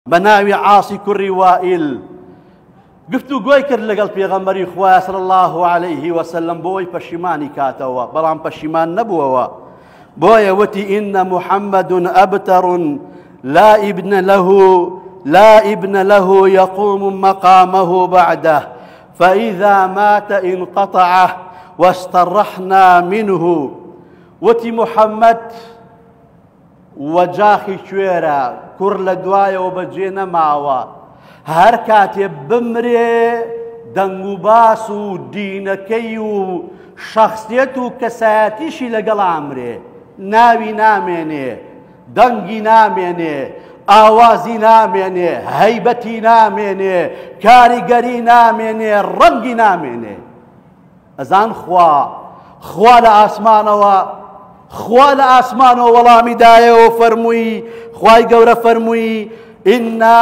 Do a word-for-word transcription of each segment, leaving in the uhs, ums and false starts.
بناوي عاصي كري وائل قفتو قوي كر لقل بيغمبري خواه صلى الله عليه وسلم بوي بشيماني كاتوا بلان بشيمان نبوا بوي وتي إن محمد أبتر لا ابن له لا ابن له يقوم مقامه بعده فإذا مات انقطعه واسترحنا منه وتي محمد وجاخي شويرا كر لدوايا وبجينا معوا هر كاتب بمري دنگو باسو دينكيو شخصيتو كساتيشي لقل عمري ناوي ناميني دنگي ناميني آوازي ناميني هيبتي ناميني كاريگري ناميني رنگي ناميني ازان خوا خوا لآسمانوا خوا لآسمانوا وڵامی دایە و فەرمووی خوای گەورە فەرمووی إنا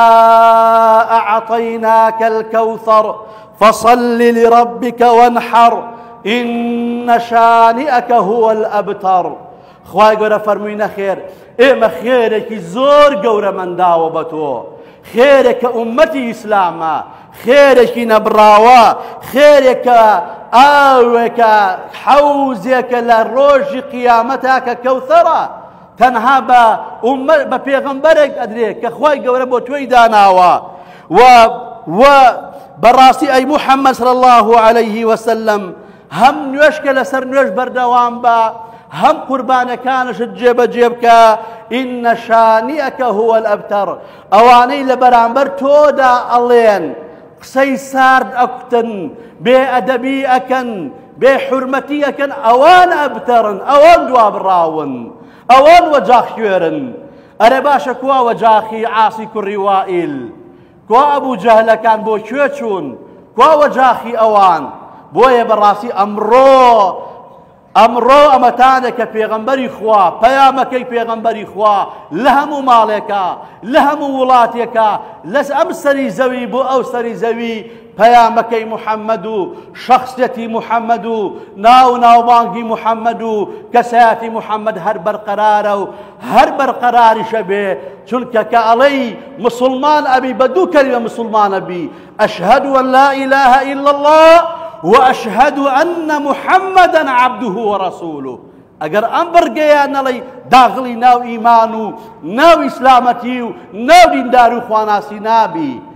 أعطيناك الكوثر فصل لربك وانحر إن شانئك هو الأبتر خوای گەورە فەرمووی نەخێر ئێمە خێرێکی زۆر گەورە منداوە بە تۆ خێرێکە ئومەتی ئیسلامە خێرێکی نەبراوە خێرێکە ئاوێکە حەوزێکە لە ڕۆژی قیامەتا کە کەوثەرە تەنها بە پێغەمبەرێک ئەدرێت کە خوای گەورە بۆ تۆی داناوە و و بەڕاستی ئەی موحەممەد صلی الله عليه وسلم هەم نوێشکە لەسەر نوێش بەردەوام بە هەم قوربانەکانشت جێبەجێ بکە ئینە شانیئەکە هو الأبتر ئەوانەی لە بەرامبەر تۆدا ئەڵێن قسەی سارد ئەکوتن بێئەدەبی ئەکەن بێحورمەتی ئەکەن ئەوان ئەبتەرن ئەوان دوابڕاون ئەوان وەجاخ خوێرن ئەرێ باشە کوا وەجاخی عاسی کوڕی وائیل کوا ئەبوو جەهلەکان بۆ کوێ چوون کوا وەجاخی ئەوان بۆیە بەڕاستی ئەمڕۆ ئەمڕۆ ئەمەتانە کە پێغەمبەری خوا پەیامەکەی پێغەمبەری خوا لە هەموو ماڵێکە لە هەموو وڵاتێکە لە ئەم سەری زەوی بۆ ئەو سەری زەوی پەیامەکەی محەممەد و شەخسیەتی محەممەد و ناو ناوبانگی محەممەد و کەسایەتی محەممەد هەر بەرقەرارە و هەر بەرقەراریشە بێ چونکە کە ئەڵەی مسلمان ئەبی بە دوو کەلیمە مسلمانە بی ئەشهەد ئەن لا ئیلاهە ئیلا الله وأشهد أن محمدا عبده ورسوله أجر أمبر جيا نلي داخلي ناو إيمانو ناو إسلامتيو ناو دين دارو خواناسي نابي